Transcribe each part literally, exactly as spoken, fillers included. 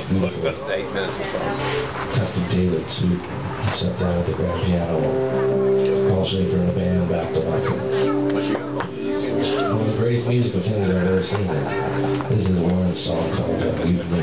Beautiful. Eight minutes or so. Custom tailored suit. He sat down at the grand piano. Paul Schaefer and the band back to back. One of the greatest musical things I've ever seen. This is one song called uh, You and Me.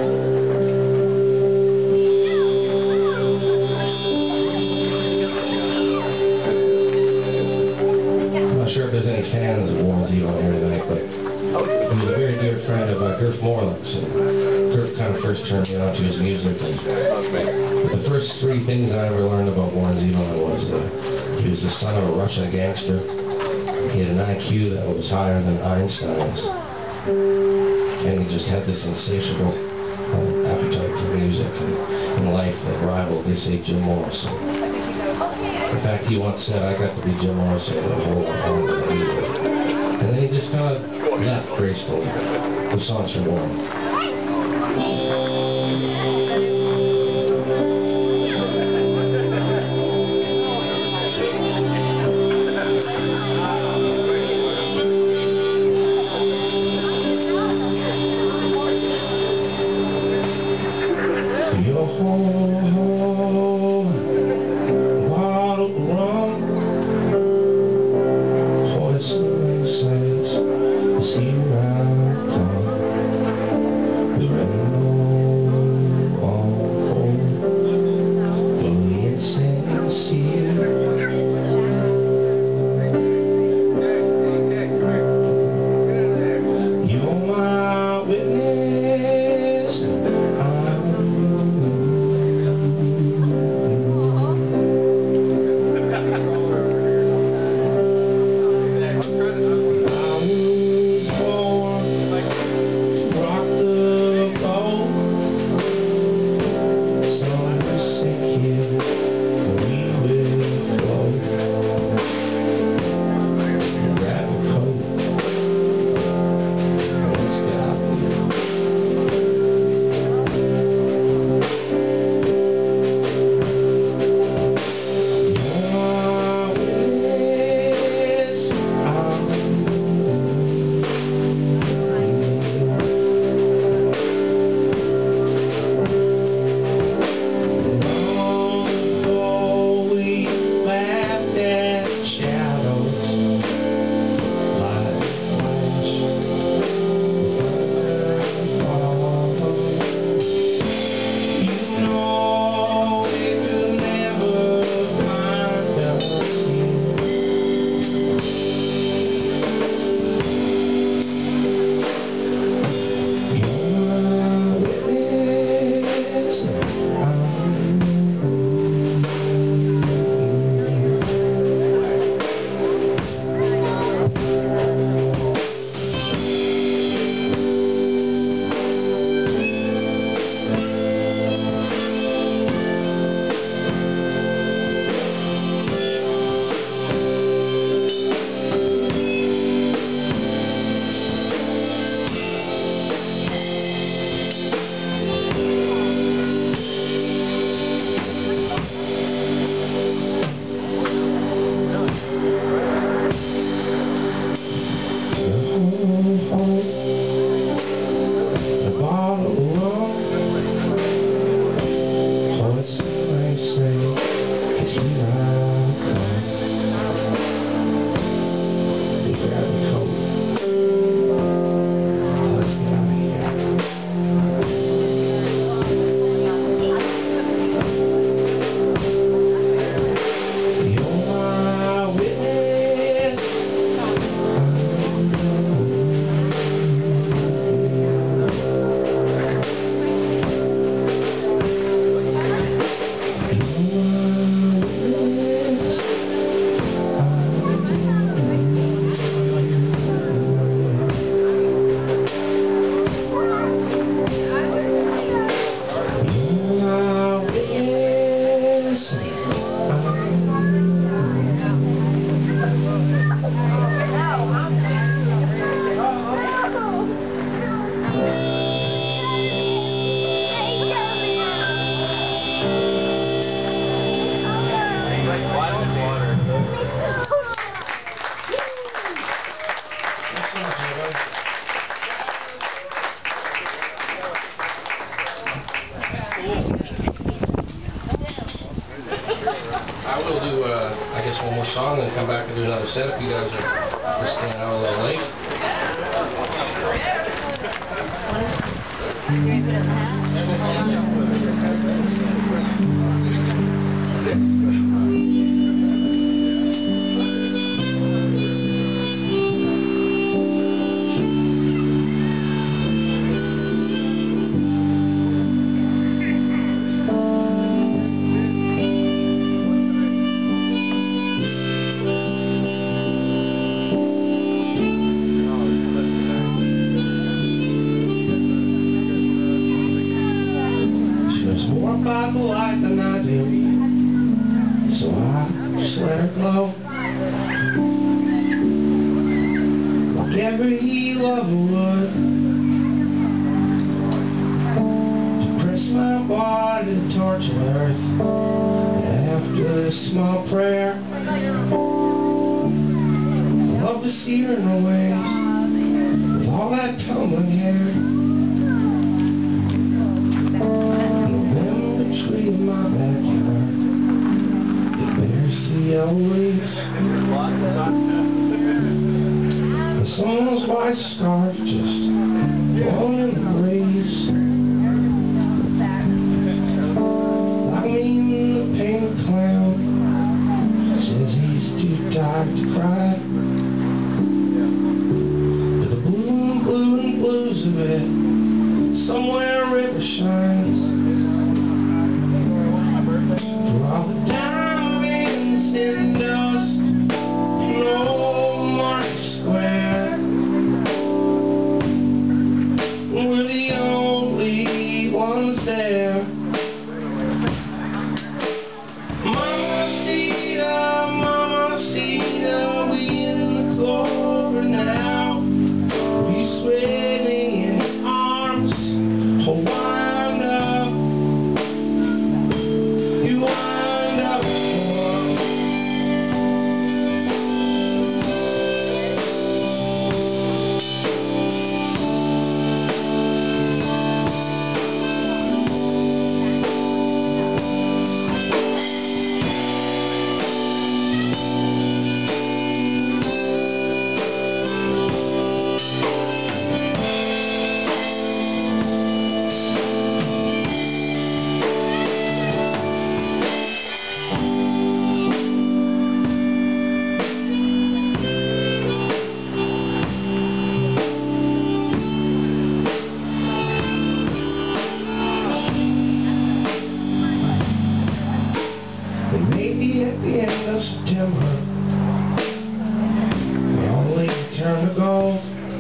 I'm not sure if there's any fans of Warren Zevon here tonight, but he was a very dear friend of uh, Gert Morlach's, and Gert kind of first turned me on to his music. And the first three things I ever learned about Warren Zevon was uh, he was the son of a Russian gangster. He had an I Q that was higher than Einstein's, and he just had this insatiable uh, appetite for music and, and life that rivaled, they say, Jim Morrison. In fact, he once said, "I got to be Jim Morrison and hold on to the music." And then he just kind of left gracefully. The songs from Warren. Your home, bottle rum, voice and says, here I come. The rainbow all home, fully insincere. You're my witness. come back and do another set if you guys are staying out a little late. More about the light than I do, so I just let her glow. Like every lover would, to press my body to the torch of earth. And after a small prayer, I love to see her in her wings, with all that tumbling hair. Tree in my backyard, it bears two yellow leaves, and someone's white scarf just blowing in the breeze. I mean, the painted clown says he's too tired to cry, but the blue and blue and blues of it, somewhere a river shines. For all the diamonds in dust in old Market Square, we're the only ones there. Mamacita, Mamacita, we in the clover now. We swimming in arms, oh, wind up. Maybe at the end of September, all the leaves turn to gold,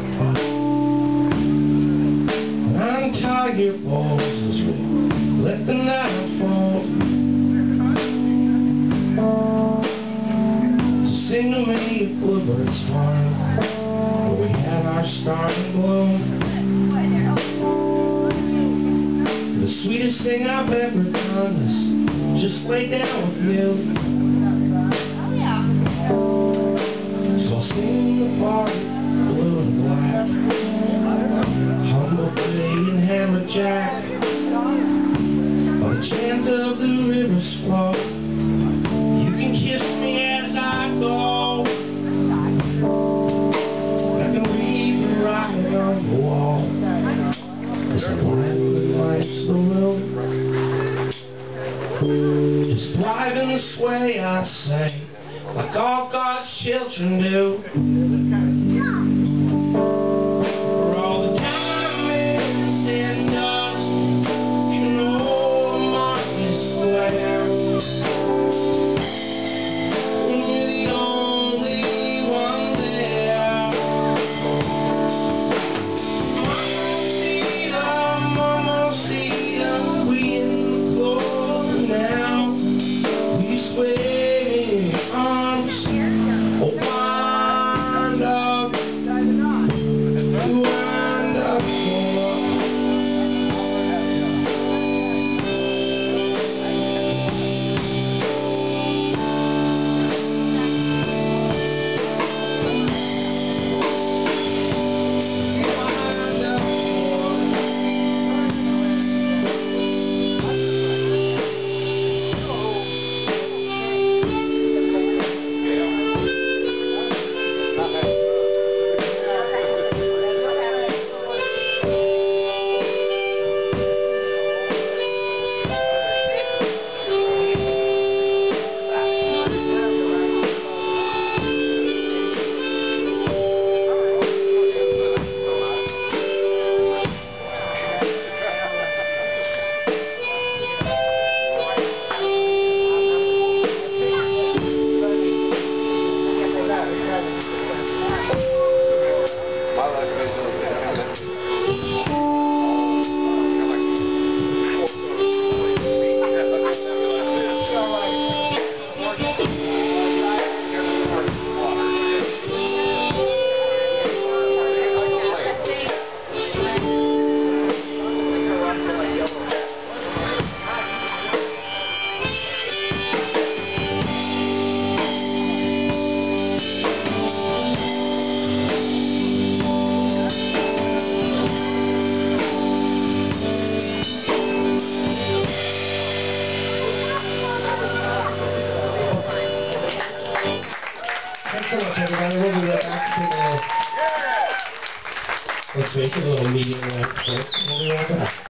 and untie your bows as we let the night unfold. So sing to me a bluebird's farm, where we had our starting bloom. The sweetest thing I've ever done is just lay down with you. Oh, yeah. So I'll sing the part blue and black, humble pig and hammerjack, on the chant of the river's flow. You can kiss me as I go, I can leave the writing on the wall, as the light lights the room. Just thrive in this way, I say, like all God's children do. For all the diamonds in dust in old Market Square, we're the only one there. Mamacita, Mamacita, we in the clover now. We sway in arms, oh, wind Thanks so much, everybody. We'll be right back to the, let's face it, a little medium length break. We'll be right back.